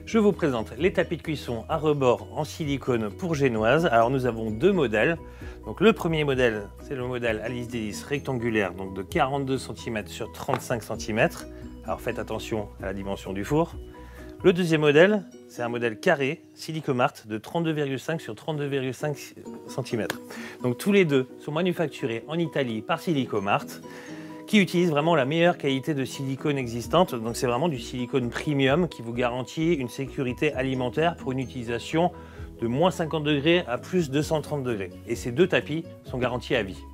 Je vous présente les tapis de cuisson à rebord en silicone pour génoise. Alors nous avons deux modèles. Donc le premier modèle, c'est le modèle Alice Délices rectangulaire, donc de 42 cm sur 35 cm. Alors faites attention à la dimension du four. Le deuxième modèle, c'est un modèle carré, Silicomart, de 32,5 sur 32,5 cm. Donc tous les deux sont manufacturés en Italie par Silicomart, qui utilise vraiment la meilleure qualité de silicone existante. Donc c'est vraiment du silicone premium qui vous garantit une sécurité alimentaire pour une utilisation de moins 50 degrés à plus 230 degrés. Et ces deux tapis sont garantis à vie.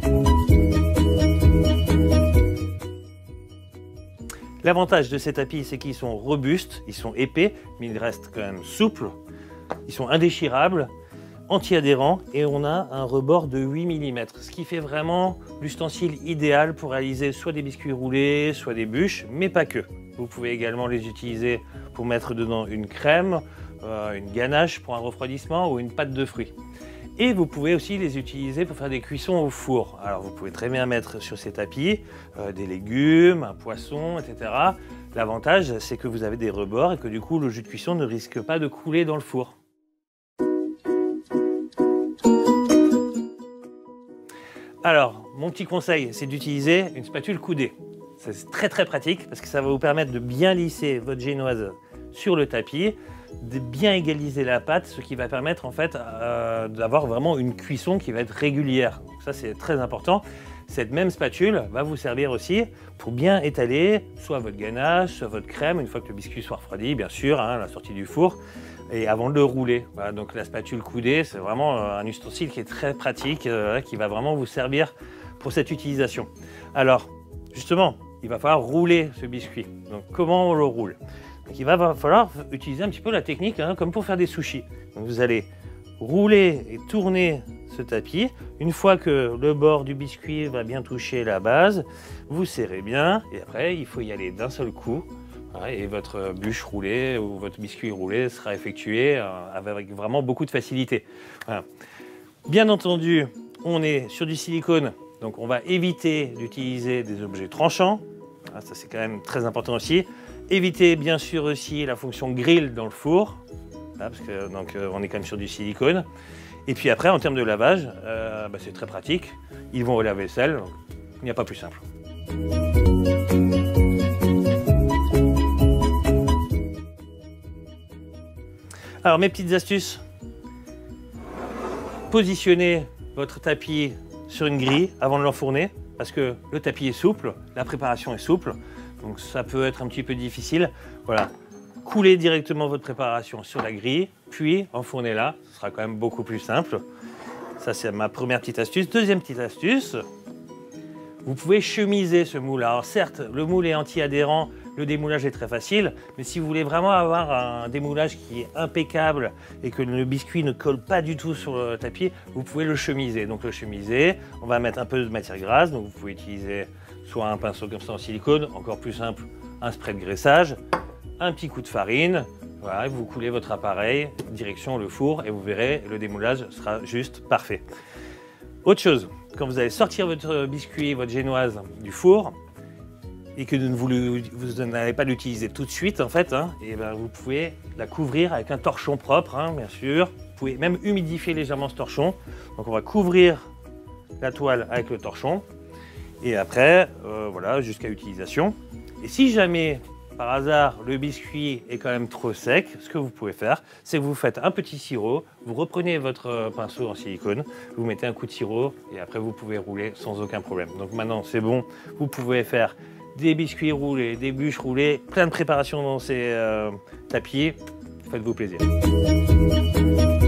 L'avantage de ces tapis, c'est qu'ils sont robustes, ils sont épais, mais ils restent quand même souples, ils sont indéchirables, anti-adhérents et on a un rebord de 8 mm, ce qui fait vraiment l'ustensile idéal pour réaliser soit des biscuits roulés, soit des bûches, mais pas que. Vous pouvez également les utiliser pour mettre dedans une crème, une ganache pour un refroidissement ou une pâte de fruits. Et vous pouvez aussi les utiliser pour faire des cuissons au four. Alors vous pouvez très bien mettre sur ces tapis des légumes, un poisson, etc. L'avantage, c'est que vous avez des rebords et que du coup le jus de cuisson ne risque pas de couler dans le four. Alors, mon petit conseil, c'est d'utiliser une spatule coudée. C'est très pratique parce que ça va vous permettre de bien lisser votre génoise sur le tapis, de bien égaliser la pâte, ce qui va permettre en fait d'avoir vraiment une cuisson qui va être régulière. Donc ça c'est très important. Cette même spatule va vous servir aussi pour bien étaler soit votre ganache, soit votre crème, une fois que le biscuit soit refroidi, bien sûr, à la sortie du four, et avant de le rouler. Voilà, donc la spatule coudée, c'est vraiment un ustensile qui est très pratique, qui va vraiment vous servir pour cette utilisation. Alors, justement, il va falloir rouler ce biscuit. Donc comment on le roule? Donc, il va falloir utiliser un petit peu la technique, comme pour faire des sushis. Donc, vous allez rouler et tourner ce tapis. Une fois que le bord du biscuit va bien toucher la base, vous serrez bien et après il faut y aller d'un seul coup. Et votre bûche roulée ou votre biscuit roulé sera effectué avec vraiment beaucoup de facilité. Voilà. Bien entendu, on est sur du silicone, donc on va éviter d'utiliser des objets tranchants. Ça c'est quand même très important aussi. Évitez bien sûr aussi la fonction grill dans le four, parce que on est quand même sur du silicone. Et puis après, en termes de lavage, c'est très pratique. Ils vont au lave-vaisselle, il n'y a pas plus simple. Alors mes petites astuces, positionnez votre tapis sur une grille avant de l'enfourner, parce que le tapis est souple, la préparation est souple. Donc ça peut être un petit peu difficile. Voilà, coulez directement votre préparation sur la grille, puis enfournez-la. Ce sera quand même beaucoup plus simple. Ça, c'est ma première petite astuce. Deuxième petite astuce, vous pouvez chemiser ce moule. Alors certes, le moule est anti-adhérent, le démoulage est très facile, mais si vous voulez vraiment avoir un démoulage qui est impeccable et que le biscuit ne colle pas du tout sur le tapis, vous pouvez le chemiser. Donc le chemiser, on va mettre un peu de matière grasse, donc vous pouvez utiliser soit un pinceau comme ça en silicone, encore plus simple, un spray de graissage, un petit coup de farine, voilà, vous coulez votre appareil, direction le four et vous verrez, le démoulage sera juste parfait. Autre chose, quand vous allez sortir votre biscuit, votre génoise du four, et que vous n'allez pas l'utiliser tout de suite en fait, et vous pouvez la couvrir avec un torchon propre, bien sûr. Vous pouvez même humidifier légèrement ce torchon. Donc on va couvrir la toile avec le torchon. Et après, voilà, jusqu'à utilisation. Et si jamais, par hasard, le biscuit est quand même trop sec, ce que vous pouvez faire, c'est que vous faites un petit sirop, vous reprenez votre pinceau en silicone, vous mettez un coup de sirop et après vous pouvez rouler sans aucun problème. Donc maintenant, c'est bon, vous pouvez faire des biscuits roulés, des bûches roulées, plein de préparations dans ces tapis. Faites-vous plaisir.